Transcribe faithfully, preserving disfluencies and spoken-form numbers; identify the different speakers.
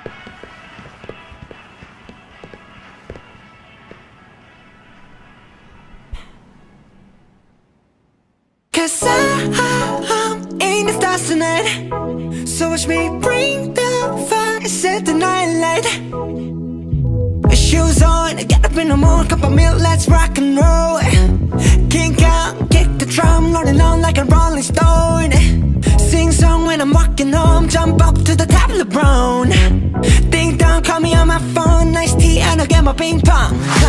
Speaker 1: Cause I'm in the stars tonight, so watch me bring the fire, set the night light. Shoes on, get up in the morning, cup of milk, let's rock and roll. Kink out, kick the drum, rolling on like a rolling stone. Sing song when I'm walking home, jump up to the top of the brown. Ding dong, call me on my phone, nice tea and I'll get my ping pong.